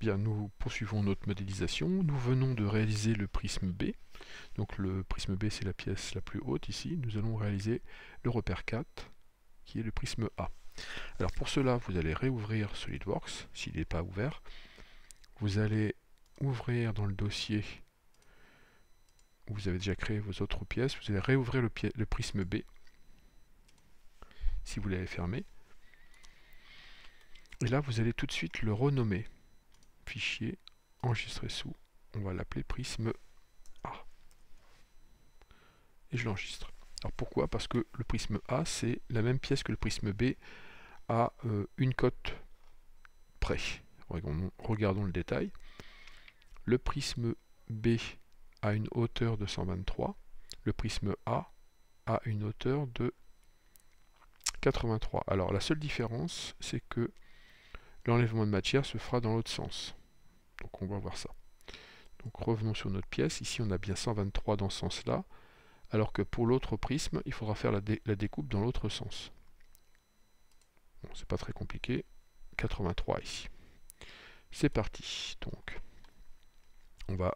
Bien, nous poursuivons notre modélisation. Nous venons de réaliser le prisme B. Donc le prisme B, c'est la pièce la plus haute ici. Nous allons réaliser le repère 4, qui est le prisme A. Alors pour cela, vous allez réouvrir SolidWorks, s'il n'est pas ouvert. Vous allez ouvrir dans le dossier où vous avez déjà créé vos autres pièces. Vous allez réouvrir le prisme B, si vous l'avez fermé. Et là, vous allez tout de suite le renommer. Fichier, enregistrer sous, on va l'appeler prisme A. Et je l'enregistre. Alors pourquoi? Parce que le prisme A, c'est la même pièce que le prisme B à une cote près. Regardons le détail. Le prisme B a une hauteur de 123. Le prisme A a une hauteur de 83. Alors la seule différence, c'est que l'enlèvement de matière se fera dans l'autre sens. Donc on va voir ça. Donc revenons sur notre pièce. Ici on a bien 123 dans ce sens-là, alors que pour l'autre prisme, il faudra faire la découpe dans l'autre sens. Bon, c'est pas très compliqué. 83 ici. C'est parti. Donc on va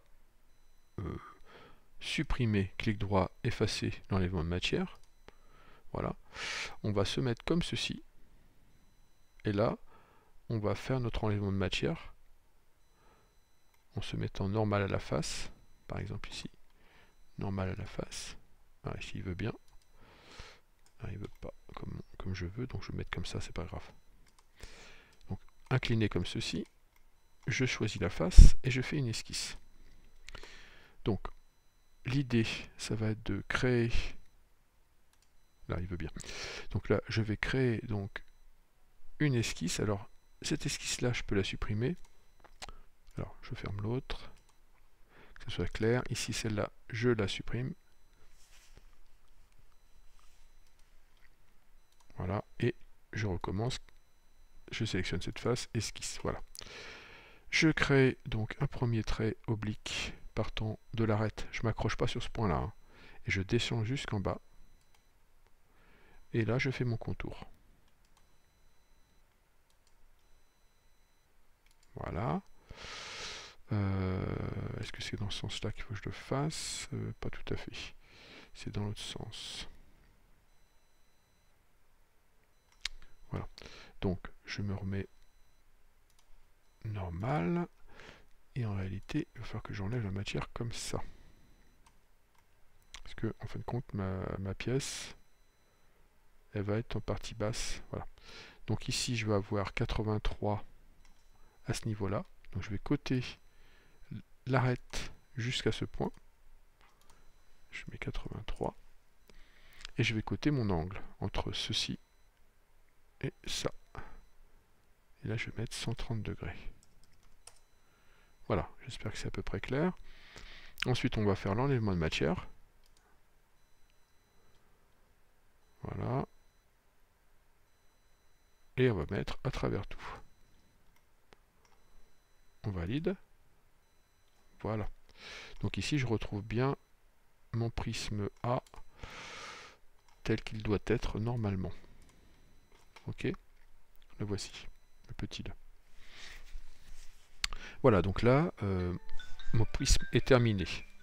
supprimer, clic droit, effacer l'enlèvement de matière. Voilà. On va se mettre comme ceci. Et là, on va faire notre enlèvement de matière en se mettant normal à la face, par exemple ici, normal à la face. Ah, ici il veut bien, ah, il veut pas comme je veux, donc je vais mettre comme ça, c'est pas grave. Donc incliné comme ceci, je choisis la face et je fais une esquisse. Donc l'idée, ça va être de créer, là il veut bien, donc là je vais créer donc une esquisse. Alors cette esquisse là je peux la supprimer. Alors, je ferme l'autre, que ce soit clair. Ici, celle-là, je la supprime. Voilà, et je recommence. Je sélectionne cette face, esquisse, voilà. Je crée donc un premier trait oblique partant de l'arête. Je ne m'accroche pas sur ce point-là, hein, et je descends jusqu'en bas. Et là, je fais mon contour. Voilà. Est-ce que c'est dans ce sens-là qu'il faut que je le fasse? Pas tout à fait. C'est dans l'autre sens. Voilà. Donc, je me remets normal. Et en réalité, il va falloir que j'enlève la matière comme ça. Parce que, en fin de compte, ma pièce, elle va être en partie basse. Voilà. Donc ici, je vais avoir 83 à ce niveau-là. Donc je vais coter l'arête jusqu'à ce point. Je mets 83. Et je vais coter mon angle entre ceci et ça. Et là, je vais mettre 130 degrés. Voilà, j'espère que c'est à peu près clair. Ensuite, on va faire l'enlèvement de matière. Voilà. Et on va mettre à travers tout. On valide. Voilà. Donc ici, je retrouve bien mon prisme A tel qu'il doit être normalement. Ok, le voici, le petit là. Voilà, donc là, mon prisme est terminé.